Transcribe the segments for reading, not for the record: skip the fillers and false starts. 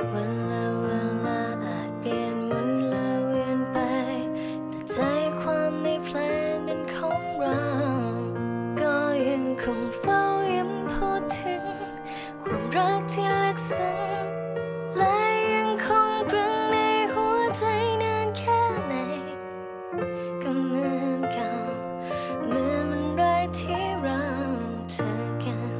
วันละอาจเปลี่ยนหมุนละเวียนไปแต่ใจความในเพลงนั้นของเราก็ยังคงเฝ้าย้ำพูดถึงความรักที่ลึกซึ้งและยังคงตรึงในหัวใจนานแค่ไหนก็เหมือนเก่าเหมือนมันแรกที่เราเจอกัน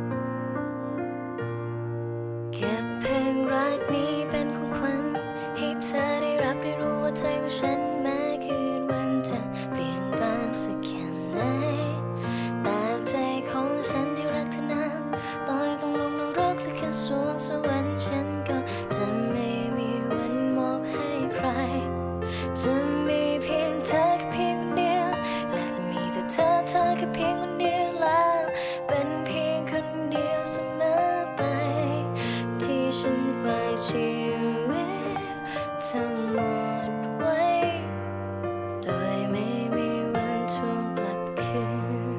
เก็บเพลงรักนี้เป็นของขวัญให้เธอได้รับได้รู้ว่าใจของฉันแม้คืนวันจะเปลี่ยนแปลงสักแค่ไหนแต่ใจของฉันที่รักเธอนานต่อให้ต้องลงนรกหรือขึ้นสวงสวรรค์ฉันก็จะไม่มีวันมอบให้ใครจะมีเพียงเธอแค่เพียงคนเดียวและจะมีแต่เธอแค่เพียงคนเดียวแล้วเป็นเพียงคนเดียวเสมอไปที่ฉันฝากชีวิตทั้งหมดไว้โดยไม่มีวันทวงกลับคืน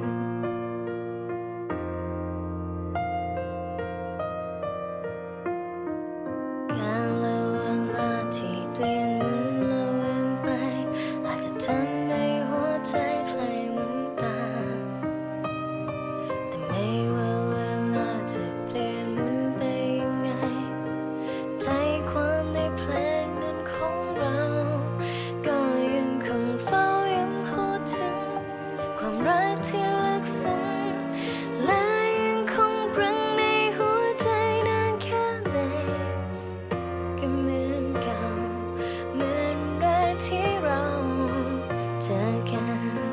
การละเวลาที่เปลี่ยนหมุนละเวียนไปอาจจะทำให้หัวใจใครหมุนตามแต่ไม่ว่าเวลาจะเปลี่ยนหมุนไปยังไงใจความในเพลงนั้นของเราก็ยังคงเฝ้าย้ำพูดถึงความรักที่ลึกซึ้งและยังคงตรึงในหัวใจนานแค่ไหนก็เหมือนเก่าเหมือนแรกที่เราเจอกัน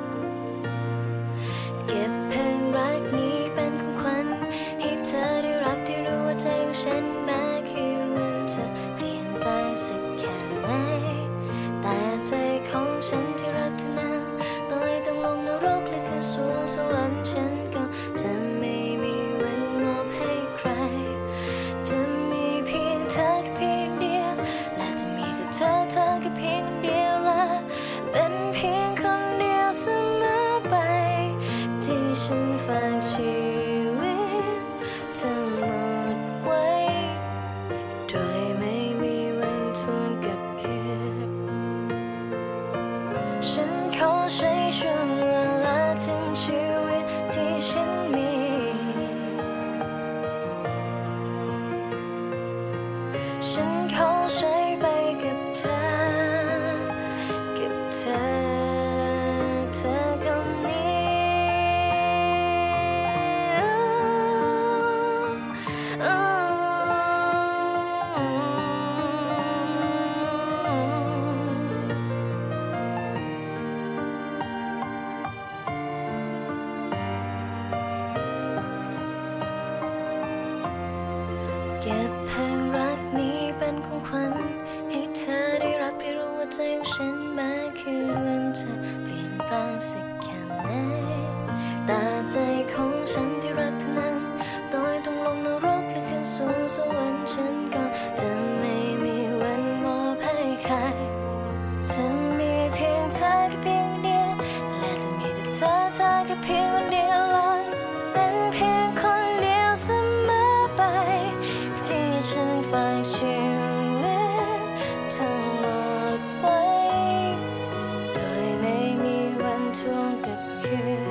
เก็บเพลงรักนี้เป็นของขวัญให้เธอได้รับได้รู้ว่าใจของฉันแม้คืนวันจะเปลี่ยนไปสักแค่ไหนแต่ใจของฉันที่รักเธอนานต่อให้ต้องลงนรกหรือขึ้นสวงสวรรค์ฉันก็จะไม่มีวันมอบให้ใครจะมีเพียงเธอแค่เพียงเดียวและจะมีแต่เธอแค่เพียงเดียวและเป็นเพียงคนเดียวเสมอไปที่ฉันฝากชีวิตทั้งหมดไว้โดยไม่มีวันทวงกลับคืนฉันขอใช้ช่วงเวลาทั้งชีวิตที่ฉันมีฉันขอใช้ไปกับเธอคนนี้เก็บเพลงรักนี้เป็นของขวัญให้เธอได้รับได้รู้ว่าใจของฉันแม้คืนวันจะเปลี่ยนแปลงสักแค่ไหนแต่ใจของฉันที่รักเธอนั้นต่อให้ต้องลงนรกหรือขึ้นสู่สวรรค์ฉันก็จะไม่มีวันมอบให้ใครจะมีเพียงเธอแค่เพียงเดียวและจะมีแต่เธอแค่เพียงคนเดียวเลยเป็นเพียงคนเดียวเสมอไปที่ฉันฝากชีวิตทั้งหมดไว้โดยไม่มีวันทวงกลับคืน